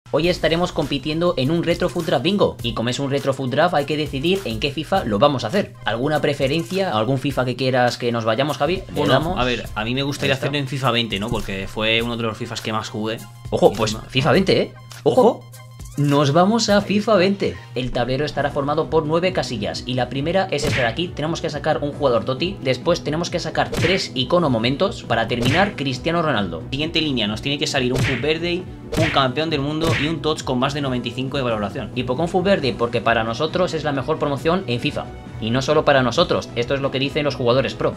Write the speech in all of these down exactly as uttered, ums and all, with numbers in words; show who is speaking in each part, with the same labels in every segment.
Speaker 1: Hoy estaremos compitiendo en un Retro Food Draft Bingo, y como es un Retro Food Draft hay que decidir en qué FIFA lo vamos a hacer. ¿Alguna preferencia? ¿Algún FIFA que quieras que nos vayamos, Javi? ¿Le
Speaker 2: Bueno,
Speaker 1: damos?
Speaker 2: a ver, a mí me gustaría hacerlo en FIFA veinte, ¿no? Porque fue uno de los FIFAs que más jugué.
Speaker 1: Ojo, pues FIFA veinte, ¿eh? Ojo. Ojo. Nos vamos a FIFA veinte. El tablero estará formado por nueve casillas y la primera es esta de aquí. Tenemos que sacar un jugador Totti, después tenemos que sacar tres icono momentos para terminar Cristiano Ronaldo.
Speaker 2: Siguiente línea, nos tiene que salir un Food Birthday, un campeón del mundo y un Tots con más de noventa y cinco de valoración.
Speaker 1: Y poco un Food Birthday porque para nosotros es la mejor promoción en FIFA. Y no solo para nosotros, esto es lo que dicen los jugadores pro.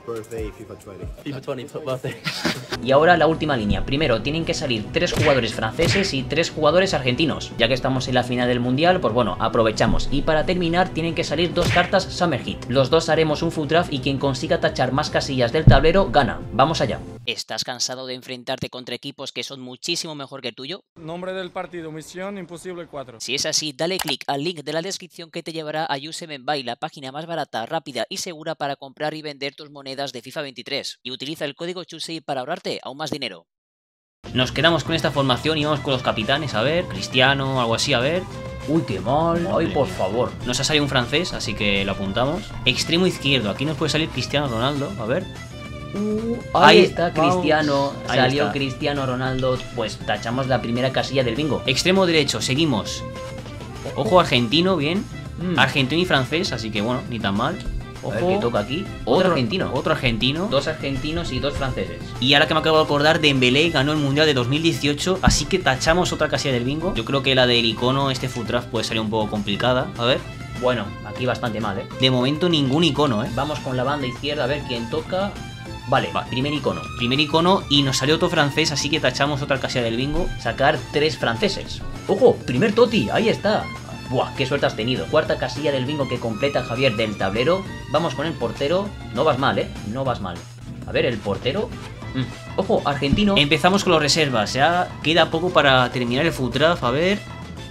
Speaker 3: FIFA veinte, Foot Birthday.
Speaker 1: Y ahora la última línea. Primero tienen que salir tres jugadores franceses y tres jugadores argentinos. Ya que estamos en la final del mundial, pues bueno, aprovechamos. Y para terminar tienen que salir dos cartas Summer Hit. Los dos haremos un Food Draft y quien consiga tachar más casillas del tablero gana. Vamos allá.
Speaker 4: ¿Estás cansado de enfrentarte contra equipos que son muchísimo mejor que el tuyo?
Speaker 5: Nombre del partido, Misión Imposible cuatro.
Speaker 4: Si es así, dale clic al link de la descripción que te llevará a Yusemenbuy, la página más barata, rápida y segura para comprar y vender tus monedas de FIFA veintitrés. Y utiliza el código Chusei para ahorrarte aún más dinero.
Speaker 2: Nos quedamos con esta formación y vamos con los capitanes, a ver, Cristiano, algo así, a ver.
Speaker 1: Uy, qué mal. Ay, por favor.
Speaker 2: Nos ha salido un francés, así que lo apuntamos. Extremo izquierdo, aquí nos puede salir Cristiano Ronaldo, a ver.
Speaker 1: Uh, ahí, ahí está
Speaker 2: vamos.
Speaker 1: Cristiano,
Speaker 2: Ahí
Speaker 1: salió
Speaker 2: está.
Speaker 1: Cristiano Ronaldo, pues tachamos la primera casilla del bingo.
Speaker 2: Extremo derecho, seguimos. Ojo argentino, bien.
Speaker 1: Mm.
Speaker 2: Argentino y francés, así que bueno, ni tan mal.
Speaker 1: Ojo,
Speaker 2: A
Speaker 1: a
Speaker 2: ver
Speaker 1: ver
Speaker 2: qué
Speaker 1: qué toca aquí. Otro argentino.
Speaker 2: Otro argentino.
Speaker 1: Dos argentinos y dos franceses.
Speaker 2: Y ahora que me acabo de acordar, Dembélé ganó el Mundial de dos mil dieciocho, así que tachamos otra casilla del bingo. Yo creo que la del icono, este Food Draft puede salir un poco complicada. A ver.
Speaker 1: Bueno, aquí bastante mal, ¿eh?
Speaker 2: De momento ningún icono, ¿eh?
Speaker 1: Vamos con la banda izquierda a ver quién toca. Vale,
Speaker 2: Vale.
Speaker 1: primer icono.
Speaker 2: Primer icono y nos salió otro francés, así que tachamos otra casilla del bingo.
Speaker 1: Sacar tres franceses. ¡Ojo! Primer Totti, ahí está. Buah, qué suerte has tenido. Cuarta casilla del bingo que completa Javier del tablero. Vamos con el portero. No vas mal, ¿eh? No vas mal. A ver, el portero. Mm. Ojo, argentino.
Speaker 2: Empezamos con los reservas, ya queda poco para terminar el Food Draft, a ver.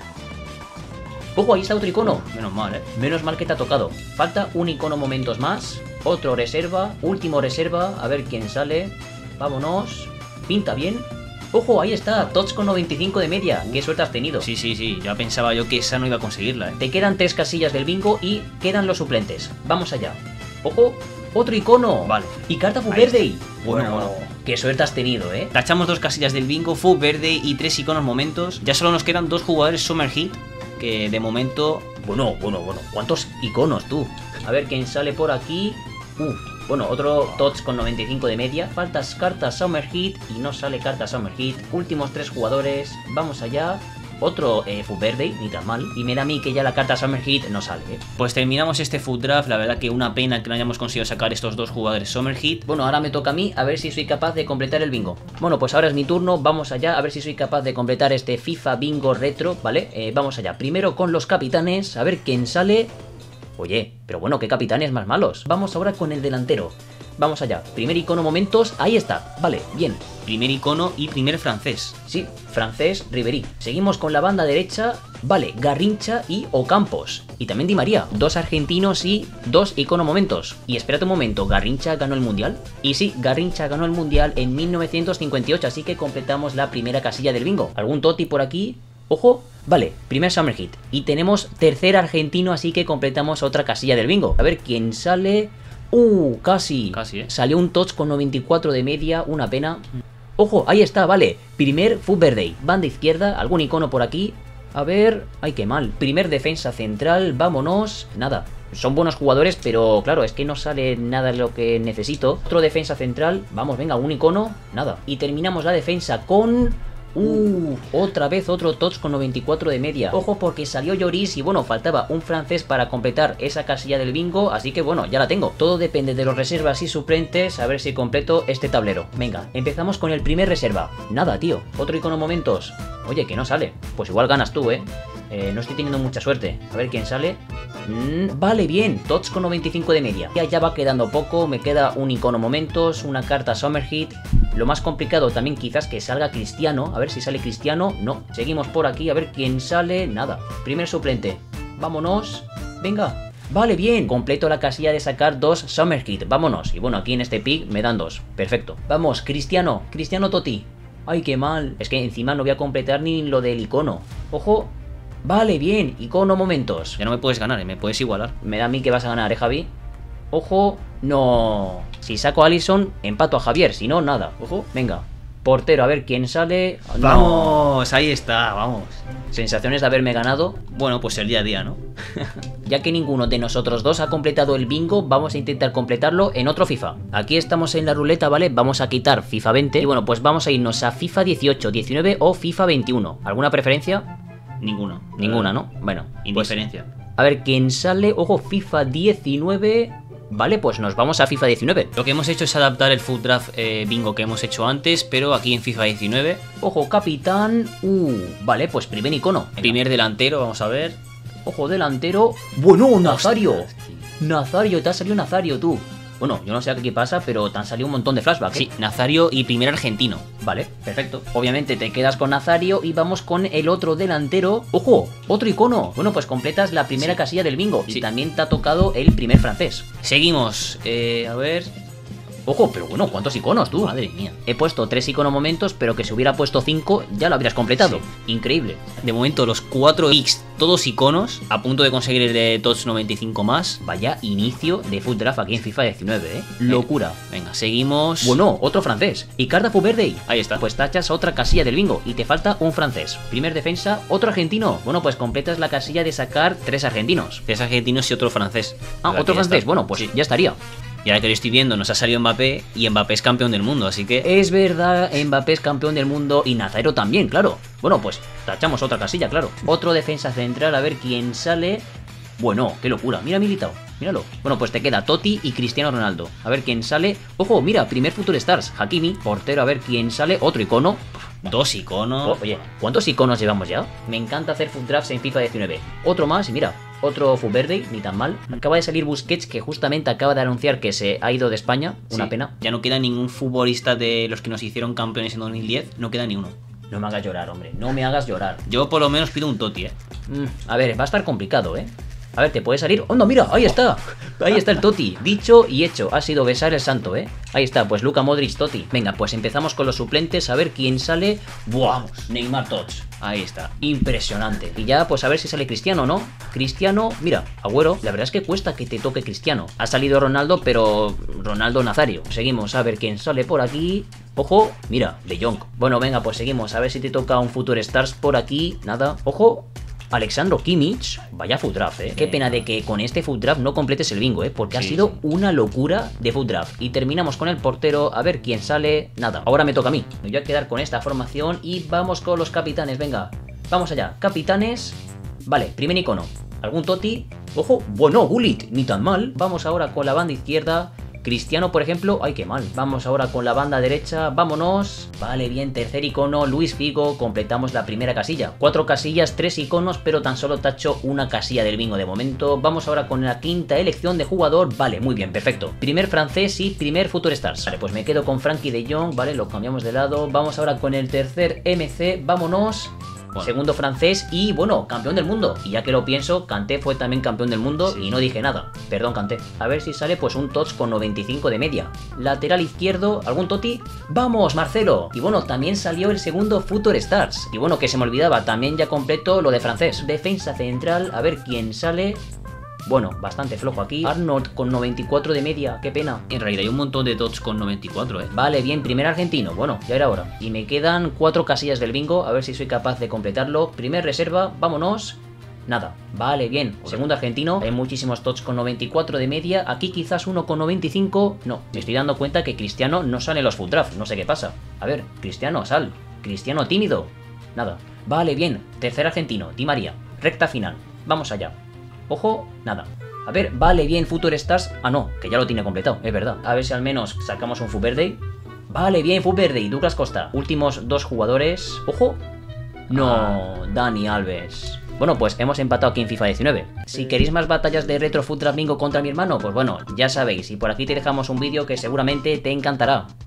Speaker 1: Ojo, ahí está otro icono.
Speaker 2: Menos mal, ¿eh?
Speaker 1: Menos mal que te ha tocado. Falta un icono momentos más. Otro reserva. Último reserva. A ver quién sale. Vámonos. Pinta bien. Ojo, ahí está. Tots con noventa y cinco de media. Qué suerte has tenido.
Speaker 2: Sí, sí, sí, ya pensaba yo que esa no iba a conseguirla, ¿eh?
Speaker 1: Te quedan tres casillas del bingo y quedan los suplentes. Vamos allá. Ojo, otro icono.
Speaker 2: Vale.
Speaker 1: Y carta Food
Speaker 2: Ahí
Speaker 1: Birthday.
Speaker 2: está. Bueno, bueno.
Speaker 1: Qué suerte has tenido, ¿eh?
Speaker 2: Tachamos dos casillas del bingo, Food Verde y tres iconos momentos. Ya solo nos quedan dos jugadores Summer Hit, que de momento...
Speaker 1: Bueno, bueno, bueno. ¿Cuántos iconos tú? A ver quién sale por aquí. Uf. Bueno, otro Tots con noventa y cinco de media. Faltas cartas Summer Hit y no sale carta Summer Hit. Últimos tres jugadores. Vamos allá. Otro eh, Food Birthday, ni tan mal. Y mira a mí que ya la carta Summer Hit no sale, ¿eh?
Speaker 2: Pues terminamos este Food Draft, la verdad que una pena que no hayamos conseguido sacar estos dos jugadores Summer Hit.
Speaker 1: Bueno, ahora me toca a mí a ver si soy capaz de completar el bingo. Bueno, pues ahora es mi turno, vamos allá a ver si soy capaz de completar este FIFA Bingo Retro, ¿vale? Eh, vamos allá, primero con los capitanes, a ver quién sale. Oye, pero bueno, qué capitanes más malos. Vamos ahora con el delantero. Vamos allá, primer icono momentos, ahí está, vale, bien.
Speaker 2: Primer icono y primer francés.
Speaker 1: Sí, francés, Ribéry. Seguimos con la banda derecha, vale, Garrincha y Ocampos. Y también Di María, dos argentinos y dos icono momentos. Y espérate un momento, ¿Garrincha ganó el mundial? Y sí, Garrincha ganó el mundial en mil novecientos cincuenta y ocho, así que completamos la primera casilla del bingo. ¿Algún Totti por aquí? Ojo, vale, primer Summer Hit. Y tenemos tercer argentino, así que completamos otra casilla del bingo. A ver quién sale. Uh, casi.
Speaker 2: Casi, ¿eh?
Speaker 1: Salió un Tots con noventa y cuatro de media, una pena. Ojo, ahí está, vale. Primer Food Birthday. Banda izquierda, algún icono por aquí. A ver, ay, qué mal. Primer defensa central, vámonos. Nada, son buenos jugadores, pero claro, es que no sale nada de lo que necesito. Otro defensa central, vamos, venga, un icono, nada. Y terminamos la defensa con... Uh, otra vez otro Tots con noventa y cuatro de media. Ojo porque salió Lloris y bueno, faltaba un francés para completar esa casilla del bingo, así que bueno, ya la tengo. Todo depende de los reservas y suplentes, a ver si completo este tablero. Venga, empezamos con el primer reserva. Nada, tío, otro icono momentos. Oye, que no sale. Pues igual ganas tú, ¿eh? Eh, no estoy teniendo mucha suerte. A ver quién sale. Mm, vale, bien. Tots con noventa y cinco de media. Ya, ya va quedando poco. Me queda un icono momentos, una carta Summer Hit. Lo más complicado también quizás que salga Cristiano. A ver si sale Cristiano. No. Seguimos por aquí. A ver quién sale. Nada. Primer suplente. Vámonos. Venga. Vale, bien. Completo la casilla de sacar dos Summer Hit. Vámonos. Y bueno, aquí en este pick me dan dos. Perfecto. Vamos, Cristiano. Cristiano Totti. Ay, qué mal. Es que encima no voy a completar ni lo del icono. Ojo. Vale, bien. Icono momentos.
Speaker 2: Ya no me puedes ganar, ¿eh? Me puedes igualar.
Speaker 1: Me da a mí que vas a ganar, ¿eh, Javi? Ojo. No. Si saco a Alisson, empato a Javier. Si no, nada. Ojo. Venga. Portero, a ver quién sale. No.
Speaker 2: Vamos, ahí está, vamos.
Speaker 1: Sensaciones de haberme ganado.
Speaker 2: Bueno, pues el día a día, ¿no?
Speaker 1: Ya que ninguno de nosotros dos ha completado el bingo, vamos a intentar completarlo en otro FIFA. Aquí estamos en la ruleta, ¿vale? Vamos a quitar FIFA veinte. Y bueno, pues vamos a irnos a FIFA dieciocho, diecinueve o FIFA veintiuno. ¿Alguna preferencia?
Speaker 2: Ninguno.
Speaker 1: Ninguna, ¿no? Bueno,
Speaker 2: Indiferencia.
Speaker 1: Pues, a ver quién sale. Ojo, FIFA diecinueve. Vale, pues nos vamos a FIFA diecinueve.
Speaker 2: Lo que hemos hecho es adaptar el Foot Draft eh, bingo que hemos hecho antes, pero aquí en FIFA diecinueve.
Speaker 1: Ojo, capitán. Uh, vale, pues primer icono. Venga.
Speaker 2: Primer delantero, vamos a ver.
Speaker 1: Ojo, delantero. Bueno, Nazario.
Speaker 2: Ostras,
Speaker 1: Nazario, te ha salido Nazario, tú. Bueno, yo no sé qué pasa, pero te han salido un montón de flashbacks. ¿eh?
Speaker 2: Sí, Nazario y primer argentino.
Speaker 1: Vale, perfecto. Obviamente te quedas con Nazario y vamos con el otro delantero. ¡Ojo! ¡Otro icono! Bueno, pues completas la primera
Speaker 2: Sí.
Speaker 1: casilla del bingo.
Speaker 2: Sí.
Speaker 1: Y también te ha tocado el primer francés.
Speaker 2: Seguimos. Eh, a ver.
Speaker 1: Ojo, pero bueno, ¿cuántos iconos tú?
Speaker 2: Madre mía.
Speaker 1: He puesto tres icono momentos, pero que si hubiera puesto cinco ya lo habrías completado. Increíble.
Speaker 2: De momento los cuatro X, todos iconos, a punto de conseguir el de Tots noventa y cinco más.
Speaker 1: Vaya inicio de Foot Draft aquí en FIFA diecinueve, ¿eh? Locura.
Speaker 2: Venga, seguimos.
Speaker 1: Bueno, otro francés. Icarda Fuberdey.
Speaker 2: Ahí está.
Speaker 1: Pues tachas otra casilla del bingo y te falta un francés. Primer defensa, otro argentino. Bueno, pues completas la casilla de sacar tres argentinos.
Speaker 2: Tres argentinos y otro francés.
Speaker 1: Ah,
Speaker 2: Aquí
Speaker 1: otro
Speaker 2: ya
Speaker 1: francés.
Speaker 2: está.
Speaker 1: Bueno, pues
Speaker 2: Sí.
Speaker 1: ya estaría.
Speaker 2: Y ahora que lo estoy viendo, nos ha salido Mbappé y Mbappé es campeón del mundo, así que.
Speaker 1: Es verdad, Mbappé es campeón del mundo y Nazario también, claro. Bueno, pues tachamos otra casilla, claro. Otro defensa central, a ver quién sale. Bueno, qué locura. Mira, Militao, míralo. Bueno, pues te queda Totti y Cristiano Ronaldo. A ver quién sale. Ojo, mira, primer Future Stars. Hakimi, portero, a ver quién sale. Otro icono.
Speaker 2: Dos iconos.
Speaker 1: Oh, oye, ¿cuántos iconos llevamos ya? Me encanta hacer Foot Drafts en FIFA diecinueve. Otro más y mira, otro Fuberdey, ni tan mal. Acaba de salir Busquets, que justamente acaba de anunciar que se ha ido de España. Una
Speaker 2: Sí.
Speaker 1: pena.
Speaker 2: Ya no queda ningún futbolista de los que nos hicieron campeones en dos mil diez, no queda ni uno.
Speaker 1: No me hagas llorar, hombre. No me hagas llorar.
Speaker 2: Yo por lo menos pido un Totti, eh.
Speaker 1: Mm, a ver, va a estar complicado, ¿eh? A ver, te puede salir. ¡Oh, no, mira! ¡Ahí está! Ahí está el Totti. Dicho y hecho. Ha sido besar el santo, ¿eh? Ahí está, pues Luka Modric Totti. Venga, pues empezamos con los suplentes. A ver quién sale. ¡Buah! Neymar Tots.
Speaker 2: Ahí está.
Speaker 1: Impresionante. Y ya, pues a ver si sale Cristiano, ¿no? Cristiano, mira, Agüero. La verdad es que cuesta que te toque Cristiano. Ha salido Ronaldo, pero Ronaldo Nazario. Seguimos a ver quién sale por aquí. Ojo, mira, De Jong. Bueno, venga, pues seguimos. A ver si te toca un Future Stars por aquí. Nada. Ojo. Alexandro Kimmich, vaya Foot Draft, ¿eh? Qué pena de que con este Foot Draft no completes el bingo, ¿eh? Porque ha
Speaker 2: Sí,
Speaker 1: sido
Speaker 2: sí.
Speaker 1: una locura de Foot Draft. Y terminamos con el portero, a ver quién sale. Nada, ahora me toca a mí. Me voy a quedar con esta formación y vamos con los capitanes, venga. Vamos allá, capitanes. Vale, primer icono. ¿Algún Totti? Ojo, bueno, Gullit, ni tan mal. Vamos ahora con la banda izquierda. Cristiano, por ejemplo, ay, qué mal. Vamos ahora con la banda derecha, vámonos. Vale, bien, tercer icono, Luis Figo, completamos la primera casilla. Cuatro casillas, tres iconos, pero tan solo tacho una casilla del bingo de momento. Vamos ahora con la quinta elección de jugador. Vale, muy bien, perfecto. Primer francés y primer Future Stars. Vale, pues me quedo con Frankie de Jong, vale, lo cambiamos de lado. Vamos ahora con el tercer M C, vámonos.
Speaker 2: Bueno.
Speaker 1: Segundo francés y, bueno, campeón del mundo. Y ya que lo pienso, Kanté fue también campeón del mundo
Speaker 2: Sí.
Speaker 1: y no dije nada. Perdón, Kanté. A ver si sale pues un Tots con noventa y cinco de media. Lateral izquierdo, ¿algún Totti? ¡Vamos, Marcelo! Y bueno, también salió el segundo Future Stars. Y bueno, que se me olvidaba, también ya completo lo de francés. Defensa central, a ver quién sale. Bueno, bastante flojo aquí. Arnold con noventa y cuatro de media, qué pena.
Speaker 2: En realidad hay un montón de Tots con noventa y cuatro, eh.
Speaker 1: Vale, bien, primer argentino. Bueno, ya era hora. Y me quedan cuatro casillas del bingo, a ver si soy capaz de completarlo. Primer reserva, vámonos. Nada. Vale, bien. Segundo argentino. Hay muchísimos Tots con noventa y cuatro de media. Aquí quizás uno con noventa y cinco. No, me estoy dando cuenta que Cristiano no sale en los Foot Draft. No sé qué pasa. A ver, Cristiano, sal. Cristiano tímido. Nada. Vale, bien. Tercer argentino. Di María. Recta final. Vamos allá. Ojo, nada. A ver, vale, bien, Future Stars. Ah, no, que ya lo tiene completado, es verdad. A ver si al menos sacamos un Fuberdey. Vale, bien, Fuberdey, Douglas Costa. Últimos dos jugadores. Ojo. No, Dani Alves. Bueno, pues hemos empatado aquí en FIFA diecinueve. Si queréis más batallas de Retro Foot Draft Bingo contra mi hermano, pues bueno, ya sabéis. Y por aquí te dejamos un vídeo que seguramente te encantará.